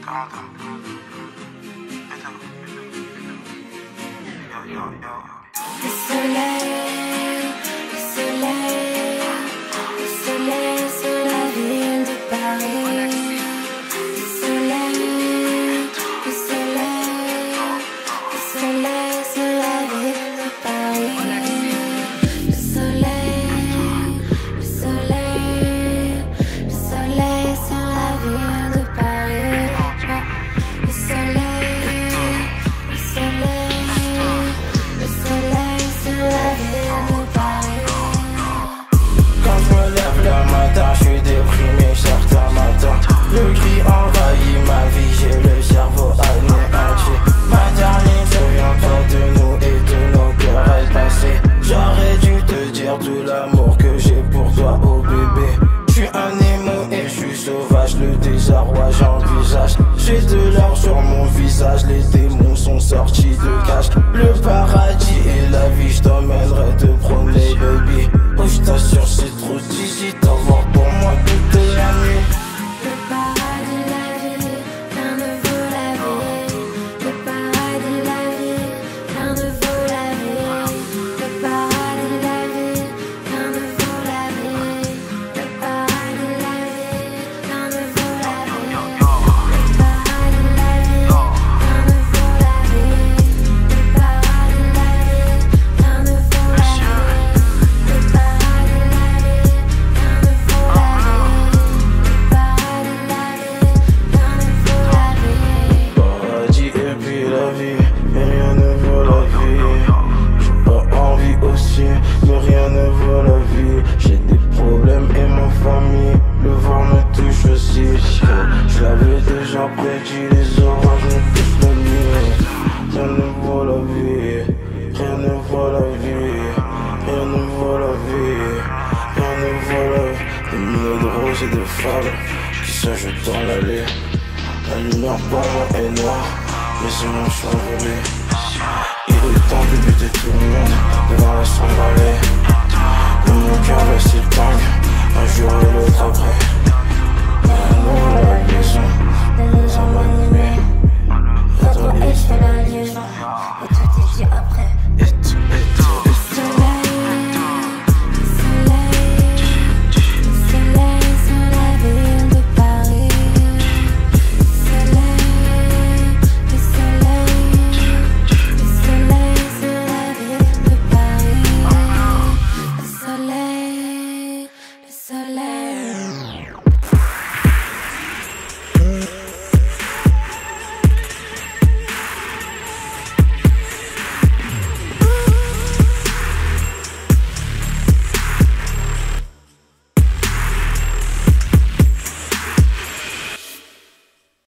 Le soleil, le soleil, le soleil sur la ville de Paris. Le soleil, le soleil, le soleil sur la ville de Paris. Le soleil, le soleil, le soleil sur la ville de Paris. Le soleil, le soleil, le soleil sur la ville de Paris. Quand je me lève le matin, je suis déprimé certains matins. Le gris envahit ma vie, j'ai le cerveau anéanti. Ma dernière souviens-toi de nous et de nos querelles passées. J'aurais dû te dire tout l'amour que j'ai pour toi, oh bébé. Je suis un émo et je suis sauvage, le désarroi j'envisage. J'ai de l'or sur mon visage, les démons sont sortis de cage. Le paradis et la vie, je t'emmènerai te promener baby. Oh je t'assure c'est trop d'ici, t'avoir pour moi toute la nuit. Le paradis, la vie, rien ne vaut la vie. Le paradis, la vie, rien ne vaut la vie. Le paradis, la vie, rien ne vaut la vie. Le paradis, la vie, rien ne vaut la vie. Le paradis, la vie, rien ne vaut la vie. Le paradis, la vie, rien ne vaut la vie. Le paradis, la vie, rien ne vaut la vie. Le paradis, la vie, rien ne vaut la vie. Paradis et puis la vie, mais rien ne vaut la vie. J'ai pas envie aussi, mais rien ne vaut la vie. J'ai des problèmes et ma famille, le vent me touche aussi. Je l'avais déjà prédit, les orages me touchent la nuit. Rien ne vaut la vie, rien ne vaut la vie, rien ne vaut la vie, rien ne vaut la vie. Des milliers de roses et de femmes qui s'ajoutent dans l'allée. La lumière pour moi est noire, mes émotions sont volées. Il est temps de buter tout le monde devant la sombre allée. Mais mon cœur va s'y tangue, un jour et l'autre après.